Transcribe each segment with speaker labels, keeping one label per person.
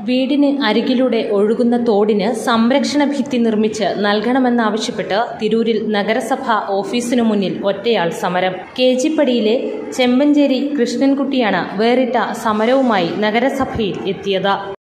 Speaker 1: വീടിന് അരികിലൂടെ ഒഴുകുന്ന തോടിന് സംരക്ഷണ ഭിത്തി നിർമ്മിച്ച് നൽകണമെന്നാവശ്യപ്പെട്ട് തിരൂരിൽ നഗരസഭ ഓഫീസിനു മുന്നിൽ ഒറ്റയാൾ സമരം. കേജിപ്പടിയിലെ ചെമ്പഞ്ചേരി കൃഷ്ണൻകുട്ടിയാണ് വേറിട്ട സമരവുമായി നഗരസഭയിൽ എത്തിയത്.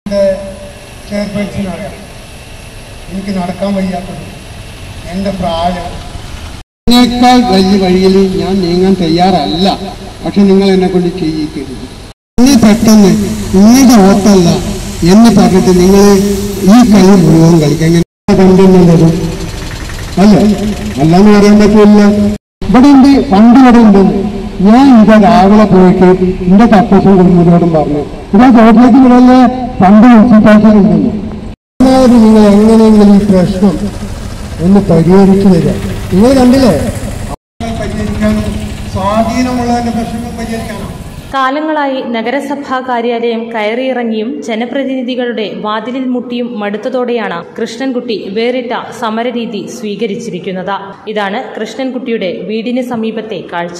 Speaker 2: എനിക്ക് നടക്കാൻ വയ്യാത്തത് എൻ്റെ പ്രായം എന്നേക്കാൾ വലിയ വഴിയിൽ ഞാൻ നീങ്ങാൻ തയ്യാറല്ല. പക്ഷെ നിങ്ങൾ എന്നെ കൊണ്ട് ചെയ്യിക്കരുത്. നിങ്ങൾ പെട്ടെന്ന് നിങ്ങളുടെ ഓട്ടല്ല എന്ന് പറഞ്ഞിട്ട് നിങ്ങൾ ഈ കളി മുഴുവൻ കളിക്കാൻ കണ്ടുള്ളത് അല്ലേ? അല്ലാന്ന് പറയാൻ പറ്റില്ല. ഇവിടെ ഉണ്ട്, പണ്ട് ഇവിടെ ഉണ്ട്. ഞാൻ ഇവിടെ രാവിലെ പോയിട്ട് എന്റെ കപ്പസും കുടുംബത്തോടും പറഞ്ഞു, ഇവിടെ തോട്ടിലേക്ക് ഇവിടെ പണ്ട് മുനിസിപ്പാലിറ്റിയിലുണ്ടല്ലോ. നിങ്ങൾ എങ്ങനെയെങ്കിലും ഈ പ്രശ്നം ഒന്ന് പരിഹരിച്ചു തരിക. നിങ്ങൾ കണ്ടില്ലേ, പരിഹരിക്കാനും സ്വാധീനമുള്ളവരുടെ പ്രശ്നങ്ങൾ പരിഹരിക്കാനോ.
Speaker 1: കാലങ്ങളായി നഗരസഭാ കാര്യാലയം കയറിയിറങ്ങിയും ജനപ്രതിനിധികളുടെ വാതിലിൽ മുട്ടിയും മടുത്തതോടെയാണ് കൃഷ്ണൻകുട്ടി വേറിട്ട സമരരീതി സ്വീകരിച്ചിരിക്കുന്നത്. ഇതാണ് കൃഷ്ണൻകുട്ടിയുടെ വീടിന് സമീപത്തെ കാഴ്ച.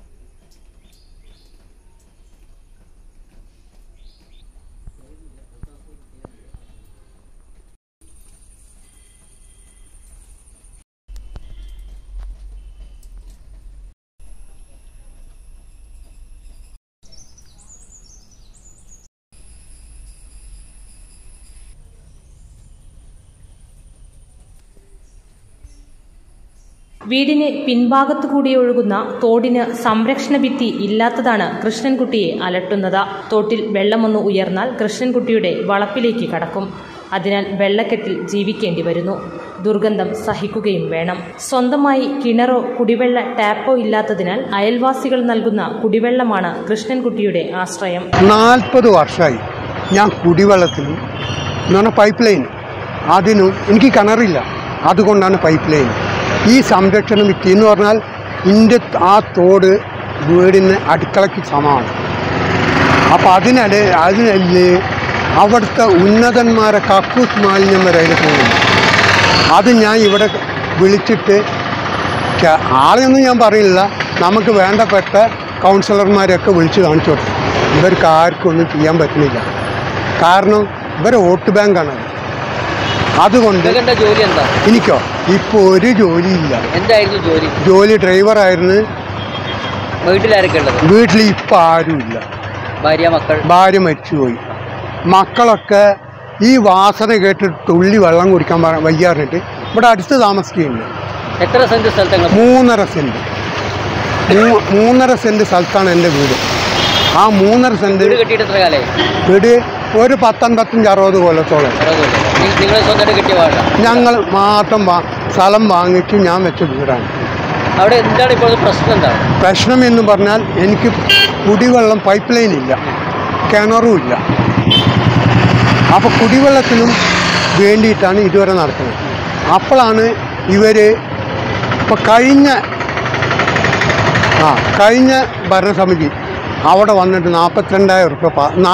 Speaker 1: വീടിന് പിൻഭാഗത്തുകൂടി ഒഴുകുന്ന തോടിന് സംരക്ഷണ ഭിത്തി ഇല്ലാത്തതാണ് കൃഷ്ണൻകുട്ടിയെ അലട്ടുന്നത്. തോട്ടിൽ വെള്ളമൊന്ന് ഉയർന്നാൽ കൃഷ്ണൻകുട്ടിയുടെ വളപ്പിലേക്ക് കടക്കും. അതിനാൽ വെള്ളക്കെട്ടിൽ ജീവിക്കേണ്ടി വരുന്നു. ദുർഗന്ധം സഹിക്കുകയും വേണം. സ്വന്തമായി കിണറോ കുടിവെള്ള ടാപ്പോ ഇല്ലാത്തതിനാൽ അയൽവാസികൾ നൽകുന്ന കുടിവെള്ളമാണ് കൃഷ്ണൻകുട്ടിയുടെ ആശ്രയം.
Speaker 2: 40 വർഷമായി ഞാൻ കുടിവെള്ളത്തിനും പൈപ്പ് ലൈൻ, അതിനും എനിക്ക് കിണറില്ല, അതുകൊണ്ടാണ് പൈപ്പ് ലൈൻ. ഈ സംരക്ഷണ ഭിത്തി എന്ന് പറഞ്ഞാൽ ഇതിൻ്റെ ആ തോട് വീടിന് അടുക്കളയ്ക്ക് സമമാണ്. അപ്പോൾ അതിനല്ലേ അവിടുത്തെ ഉന്നതന്മാരെ കക്കൂസ് മാലിന്യം വരെ അതിൽ പോകുന്നു. അത് ഞാൻ ഇവിടെ വിളിച്ചിട്ട് ആളെയൊന്നും ഞാൻ പറയില്ല, നമുക്ക് വേണ്ടപ്പെട്ട കൗൺസിലർമാരെയൊക്കെ വിളിച്ച് കാണിച്ചു കൊടുത്തു. ഇവർക്ക് ആർക്കും ഒന്നും ചെയ്യാൻ പറ്റുന്നില്ല. കാരണം ഇവരെ വോട്ട് ബാങ്കാണ്. അതുകൊണ്ട് എനിക്കോ ഇപ്പോൾ ഒരു ജോലിയില്ല. ജോലി ഡ്രൈവറായിരുന്നു. വീട്ടിൽ ഇപ്പം ആരുമില്ല. ഭാര്യ മരിച്ചുപോയി. മക്കളൊക്കെ ഈ വാസന കേട്ടിട്ട് തുള്ളി വെള്ളം കുടിക്കാൻ വയ്യാറിട്ട് ഇവിടെ അടുത്ത് താമസിക്കുന്നുണ്ട്. 3.5 സെന്റ്. 3.5 സെന്റ് സ്ഥലത്താണ് എൻ്റെ വീട്. ആ 3.5 സെന്റ് വീട് ഒരു 10-55-60 കൊല്ലത്തോളം ഞങ്ങൾ മാത്രം സ്ഥലം വാങ്ങിച്ച് ഞാൻ വെച്ച വീടാണ്.
Speaker 3: അവിടെ എന്താണ് ഇപ്പോൾ പ്രശ്നം?
Speaker 2: പ്രശ്നം എന്ന് പറഞ്ഞാൽ എനിക്ക് കുടിവെള്ളം പൈപ്പ് ലൈൻ ഇല്ല, കിണറും ഇല്ല. അപ്പോൾ കുടിവെള്ളത്തിനും വേണ്ടിയിട്ടാണ് ഇതുവരെ നടക്കുന്നത്. അപ്പോഴാണ് ഇവർ ഇപ്പോൾ കഴിഞ്ഞ ഭരണസമിതി അവിടെ വന്നിട്ട് 42,000 രൂപ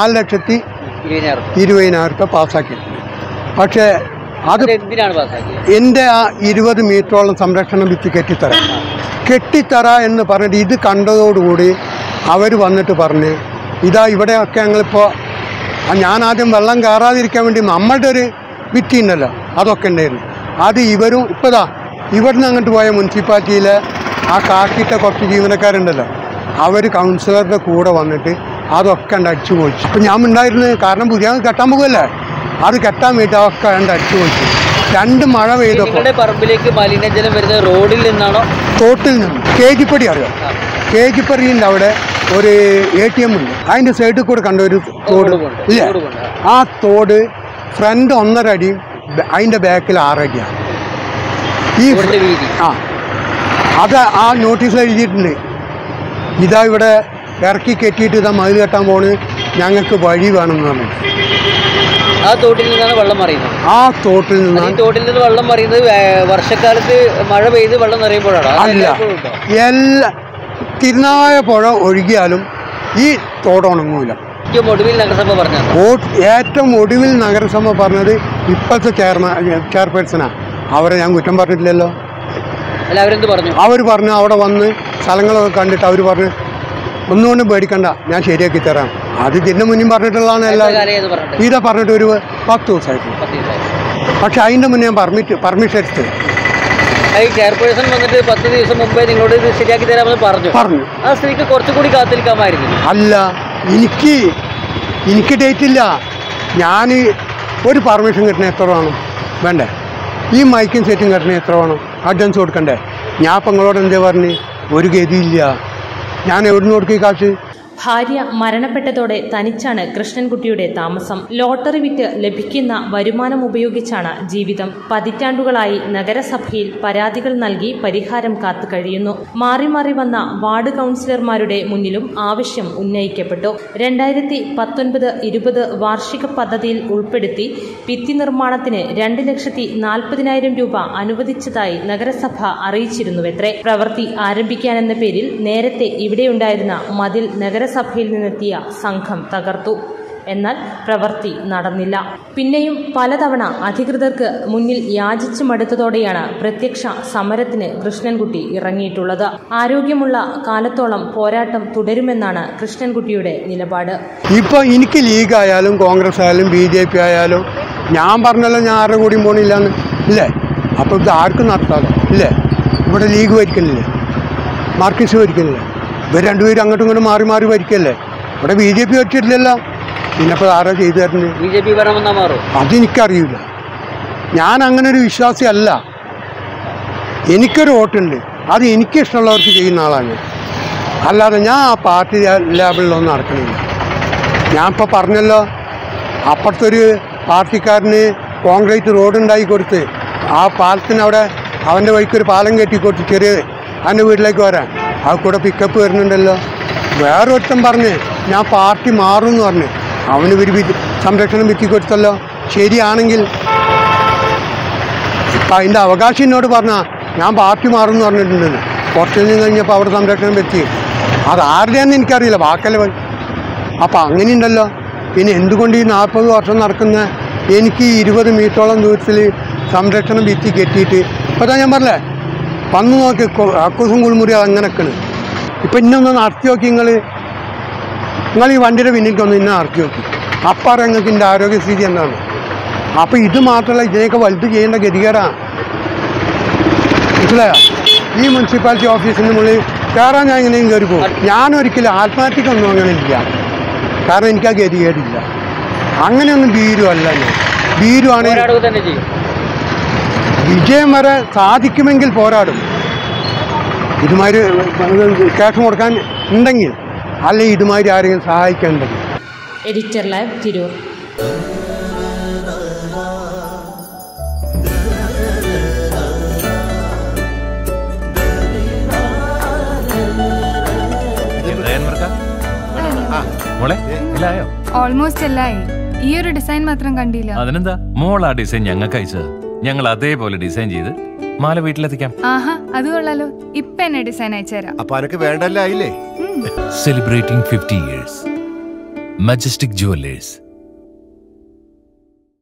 Speaker 2: 4,20,000 രൂപ പാസ്സാക്കി. പക്ഷേ അത് എൻ്റെ ആ 20 മീറ്ററോളം സംരക്ഷണ ഭിത്തി കെട്ടിത്തറ എന്ന് പറഞ്ഞിട്ട് ഇത് കണ്ടതോടുകൂടി അവർ വന്നിട്ട് പറഞ്ഞ് ഇതാ ഇവിടെയൊക്കെ ഞങ്ങളിപ്പോൾ ഞാൻ ആദ്യം വെള്ളം കയറാതിരിക്കാൻ വേണ്ടി നമ്മളുടെ ഒരു ഭിത്തി ഉണ്ടല്ലോ, അതൊക്കെ ഉണ്ടായിരുന്നു. അത് ഇവരും ഇപ്പോഴാ ഇവിടുന്ന് അങ്ങോട്ട് പോയ മുനിസിപ്പാലിറ്റിയിലെ ആ കാക്കിയിട്ട കുറച്ച് ജീവനക്കാരുണ്ടല്ലോ, അവർ കൗൺസിലറുടെ കൂടെ വന്നിട്ട് അതൊക്കെ അടിച്ചു പോയിച്ചു. ഇപ്പം ഞാൻ ഉണ്ടായിരുന്നു, കാരണം പുതിയ കെട്ടാൻ പോകുമല്ലേ, അത് കെട്ടാൻ വേണ്ടി അതൊക്കെ അടിച്ചു പോയിച്ചു. 2 മഴ പെയ്തപ്പോൾ
Speaker 3: പറമ്പിലേക്ക് മലിനജലം വരുന്നത് റോഡിൽ നിന്നാണോ
Speaker 2: തോട്ടിൽ നിന്ന്? കേജിപ്പടി അറിയാം. കേജിപ്പടിൻ്റെ അവിടെ ഒരു ATM ഉണ്ട്. അതിൻ്റെ സൈഡിൽ കൂടെ കണ്ട ഒരു തോട് ഇല്ല. ആ തോട് ഫ്രണ്ട് 1.5 അടിയും അതിൻ്റെ ബാക്കിൽ 6 അടിയാണ്. ഈ അത് ആ നോട്ടീസിൽ എഴുതിയിട്ടുണ്ട്. ഇതാ ഇവിടെ ഇറക്കി കെട്ടിയിട്ട് ഇതാ മതിൽ കെട്ടാൻ പോണ്, ഞങ്ങൾക്ക് വഴി വേണമെന്ന് പറഞ്ഞു.
Speaker 3: ആ തോട്ടിൽ നിന്നാണ് വെള്ളം മറിയുന്നത്.
Speaker 2: ആ തോട്ടിൽ
Speaker 3: നിന്ന് വെള്ളം മറിയുന്നത് വർഷക്കാലത്ത് മഴ പെയ്ത് വെള്ളം നിറയുമ്പോഴാണ്?
Speaker 2: അല്ല, തിരുനാവായ പുഴ ഒഴുകിയാലും ഈ തോട് ഉണങ്ങൂല. ഏറ്റവും ഒടുവിൽ നഗരസഭ പറഞ്ഞത് ഇപ്പോഴത്തെ ചെയർപേഴ്സണാ. അവരെ ഞാൻ കുറ്റം പറഞ്ഞിട്ടില്ലല്ലോ. അവർ പറഞ്ഞു അവിടെ വന്ന് സ്ഥലങ്ങളൊക്കെ കണ്ടിട്ട് അവർ പറഞ്ഞു ഒന്നുകൊണ്ടും പേടിക്കണ്ട, ഞാൻ ശരിയാക്കി തരാം. അത് ഇതിൻ്റെ മുന്നേ പറഞ്ഞിട്ടുള്ളതാണ് എല്ലാവരും. ഇതാ പറഞ്ഞിട്ട് ഒരു 10 ദിവസമായിട്ട്. പക്ഷെ അതിൻ്റെ മുന്നേ ഞാൻ പെർമിഷൻ എടുത്ത്
Speaker 3: ചെയർപേഴ്സൺ വന്നിട്ട് 10 ദിവസം മുമ്പേ നിങ്ങളോട് ഇത് ശരിയാക്കി തരാമെന്ന് പറഞ്ഞു. ആ സ്ത്രീക്ക് കുറച്ചുകൂടി കാത്തിരിക്കാമായിരുന്നു.
Speaker 2: അല്ല, എനിക്ക് ഡേറ്റ് ഇല്ല. ഞാൻ ഒരു പെർമിഷൻ കിട്ടണ എത്ര വേണം? വേണ്ടേ? ഈ മൈക്കും സെറ്റും കിട്ടണ എത്ര വേണം? അഡ്വാൻസ് കൊടുക്കണ്ടേ? ഞാൻ ഇപ്പം നിങ്ങളോട് എന്താ പറഞ്ഞു? ഒരു ഗതിയില്ല. ഞാൻ എവിടുന്ന് കൊടുക്കുക കാശ്?
Speaker 1: ഭാര്യ മരണപ്പെട്ടതോടെ തനിച്ചാണ് കൃഷ്ണൻകുട്ടിയുടെ താമസം. ലോട്ടറി വിറ്റ് ലഭിക്കുന്ന വരുമാനം ഉപയോഗിച്ചാണ് ജീവിതം. പതിറ്റാണ്ടുകളായി നഗരസഭയിൽ പരാതികൾ നൽകി പരിഹാരം കാത്തു കഴിയുന്നു. മാറി മാറി വന്ന വാർഡ് കൗൺസിലർമാരുടെ മുന്നിലും ആവശ്യം ഉന്നയിക്കപ്പെട്ടു. 2019-20 വാർഷിക പദ്ധതിയിൽ ഉൾപ്പെടുത്തി ഭിത്തി നിർമ്മാണത്തിന് 2,40,000 രൂപ അനുവദിച്ചതായി നഗരസഭ അറിയിച്ചിരുന്നുവത്രേ. പ്രവൃത്തി ആരംഭിക്കാനെന്ന പേരിൽ നേരത്തെ ഇവിടെയുണ്ടായിരുന്ന മതിൽ നഗരസഭയിൽ നിന്നെത്തിയ സംഘം തകർത്തു. എന്നാൽ പ്രവൃത്തി നടന്നില്ല. പിന്നെയും പലതവണ അധികൃതർക്ക് മുന്നിൽ യാചിച്ചു മടുത്തതോടെയാണ് പ്രത്യക്ഷ സമരത്തിന് കൃഷ്ണൻകുട്ടി ഇറങ്ങിയിട്ടുള്ളത്. ആരോഗ്യമുള്ള കാലത്തോളം പോരാട്ടം തുടരുമെന്നാണ് കൃഷ്ണൻകുട്ടിയുടെ നിലപാട്.
Speaker 2: ഇപ്പോൾ എനിക്ക് ലീഗ് ആയാലും കോൺഗ്രസ് ആയാലും BJP ആയാലും ഞാൻ പറഞ്ഞല്ലോ ഞാൻ ആരുടെ കൂടിയും പോണില്ലാന്ന് ഇല്ലേ? അപ്പോൾ ഇത് ആർക്കും നടത്താതെ ഇല്ലേ? ഇവിടെ ലീഗ് ഭരിക്കുന്നില്ലേ, മാർക്സിസ്റ്റ് ഭരിക്കുന്നില്ലേ? ഇവർ രണ്ടുപേരും അങ്ങോട്ടും ഇങ്ങോട്ടും മാറി മാറി ഭരിക്കല്ലേ? ഇവിടെ BJP ഭരിച്ചിട്ടില്ലല്ലോ. പിന്നെപ്പോൾ ആരോ ചെയ്തു തരുന്നത്?
Speaker 3: BJP മാറും?
Speaker 2: അതെനിക്കറിയില്ല. ഞാൻ അങ്ങനെ ഒരു വിശ്വാസി അല്ല. എനിക്കൊരു വോട്ടുണ്ട്, അത് എനിക്കിഷ്ടമുള്ളവർക്ക് ചെയ്യുന്ന ആളാണ്. അല്ലാതെ ഞാൻ ആ പാർട്ടി ലേബിളിലൊന്നും നടക്കണില്ല. ഞാൻ ഇപ്പോൾ പറഞ്ഞല്ലോ, അപ്പുറത്തൊരു പാർട്ടിക്കാരന് കോൺക്രീറ്റ് റോഡ് ഉണ്ടാക്കി കൊടുത്ത് ആ പാലത്തിനവിടെ അവൻ്റെ വഴിക്കൊരു പാലം കെട്ടി കൊടുത്ത് ചെറിയ അവൻ്റെ വീട്ടിലേക്ക് വരാൻ അത് കൂടെ പിക്കപ്പ് വരുന്നുണ്ടല്ലോ. വേറൊരുത്തൻ പറഞ്ഞ് ഞാൻ പാർട്ടി മാറുമെന്ന് പറഞ്ഞ് അവന് ഒരു സംരക്ഷണം വിറ്റി കൊടുത്തല്ലോ. ശരിയാണെങ്കിൽ ഇപ്പം അതിൻ്റെ അവകാശം എന്നോട് പറഞ്ഞാൽ ഞാൻ പാർട്ടി മാറുമെന്ന് പറഞ്ഞിട്ടുണ്ടെന്ന്. കുറച്ച് ദിവസം കഴിഞ്ഞപ്പോൾ അവിടെ സംരക്ഷണം വെച്ച് അത് ആരുടെയാണെന്ന് എനിക്കറിയില്ല, ബാക്കല്ല. അപ്പം അങ്ങനെയുണ്ടല്ലോ. പിന്നെ എന്തുകൊണ്ട് ഈ 40 വർഷം നടക്കുന്ന എനിക്ക് 20 മീറ്ററോളം ദൂരത്തിൽ സംരക്ഷണം വിറ്റി കെട്ടിയിട്ട് ഇപ്പം ഞാൻ പറഞ്ഞേ വന്ന് നോക്കി അക്കൂസും കുളിമുറി അങ്ങനെയൊക്കെയാണ്. ഇപ്പം ഇന്നൊന്ന് നടത്തി നോക്കി നിങ്ങൾ ഈ വണ്ടിയുടെ പിന്നിലേക്കൊന്ന് ഇന്നെ നടത്തി നോക്കി. അപ്പം നിങ്ങൾക്ക് എൻ്റെ ആരോഗ്യസ്ഥിതി എന്താണ്. അപ്പം ഇത് മാത്രമല്ല, ഇതിനെയൊക്കെ വലുത് ചെയ്യേണ്ട ഗതികേടാണ്. മനസ്സിലായോ? ഈ മുനിസിപ്പാലിറ്റി ഓഫീസിൻ്റെ മുകളിൽ കയറാൻ ഞാൻ ഇങ്ങനെയും കയറി പോകും. ഞാനൊരിക്കലും ആത്മഹത്യക്കൊന്നും അങ്ങനെ ഇല്ല. കാരണം എനിക്ക് ആ ഗതികേടില്ല. അങ്ങനെയൊന്നും ഭീരുവല്ല ഞാൻ. ഭീരുവാണെങ്കിൽ വിജയം വരെ സാധിക്കുമെങ്കിൽ പോരാടും. ഇതുമാതിരി ക്യാഷ് കൊടുക്കാൻ ഉണ്ടെങ്കിൽ, അല്ലെങ്കിൽ ഇതുമാതിരി ആരെങ്കിലും സഹായിക്കാനുണ്ടെങ്കിൽ.
Speaker 1: Editor live, Tirur.
Speaker 4: ഓൾമോസ്റ്റ് എല്ലായി. ഈ ഒരു ഡിസൈൻ മാത്രം കണ്ടില്ല.
Speaker 5: അതിനെന്താ, മോൾ ആ ഡിസൈൻ ഞങ്ങൾക്ക് അയച്ചത്. ഞങ്ങൾ അതേപോലെ ഡിസൈൻ ചെയ്ത് മാല വീട്ടിലെത്തിക്കാം.
Speaker 4: ആഹാ, അത് കൊള്ളാലോ. ഇപ്പൊ എന്നെ ഡിസൈൻ അയച്ചുതരാം.
Speaker 6: അപ്പൊ അനക്ക് വേണ്ടല്ലേ? ആയില്ലേ?
Speaker 5: Celebrating 50 years. Majestic Jewelers.